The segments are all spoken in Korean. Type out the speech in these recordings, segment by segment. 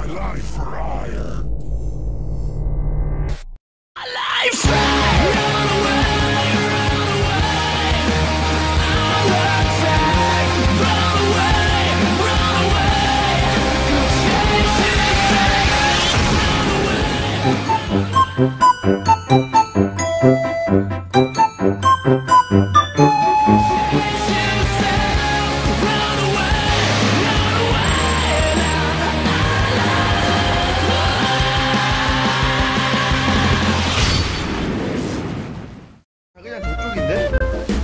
my life for hire. 그냥 저쪽인데?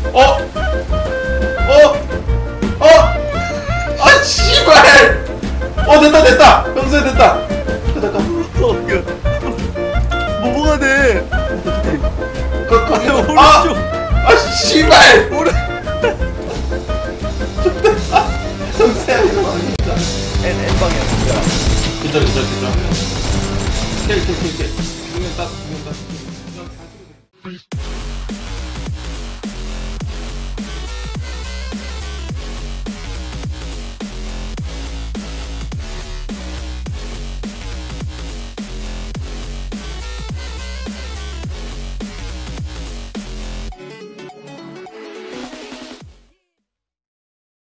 아 씨발! 됐다! 평소에 됐다! 됐다. 뭐가 돼? 오른쪽! 씨발! 평소에 이거 아닙니다. N 방향 진짜. 괜찮아. 킬. 두명 땄어.